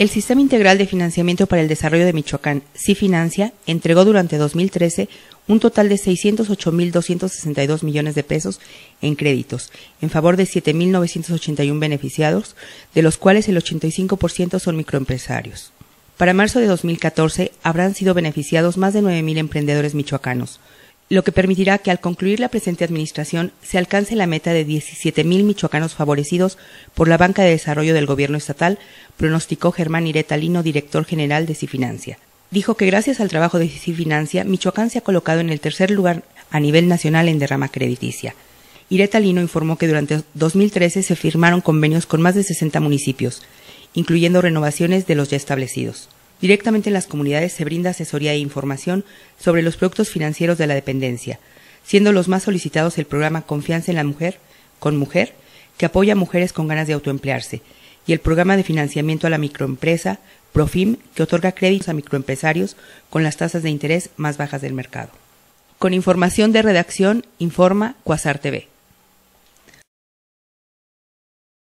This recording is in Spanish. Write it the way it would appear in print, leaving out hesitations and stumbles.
El Sistema Integral de Financiamiento para el Desarrollo de Michoacán, SIFinancia, entregó durante 2013 un total de 608.262 millones de pesos en créditos, en favor de 7.981 beneficiados, de los cuales el 85% son microempresarios. Para marzo de 2014 habrán sido beneficiados más de 9.000 emprendedores michoacanos, lo que permitirá que al concluir la presente administración se alcance la meta de 17.000 michoacanos favorecidos por la banca de desarrollo del gobierno estatal, pronosticó Germán Ireta Lino, director general de SIFinancia. Dijo que gracias al trabajo de SIFinancia, Michoacán se ha colocado en el tercer lugar a nivel nacional en derrama crediticia. Ireta Lino informó que durante 2013 se firmaron convenios con más de 60 municipios, incluyendo renovaciones de los ya establecidos. Directamente en las comunidades se brinda asesoría e información sobre los productos financieros de la dependencia, siendo los más solicitados el programa Confianza en la Mujer, con Mujer, que apoya a mujeres con ganas de autoemplearse, y el programa de financiamiento a la microempresa, Profim, que otorga créditos a microempresarios con las tasas de interés más bajas del mercado. Con información de redacción, informa Cuasar TV.